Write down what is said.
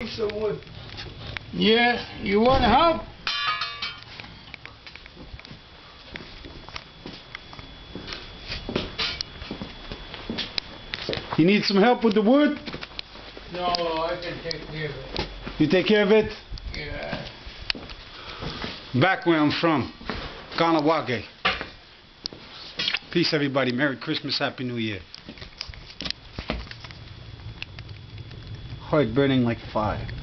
need some wood. Yeah, you want help? You need some help with the wood? No, I can take care of it. You take care of it? Yeah. Back where I'm from, Kanawake. Peace, everybody. Merry Christmas, Happy New Year. Heart burning like fire.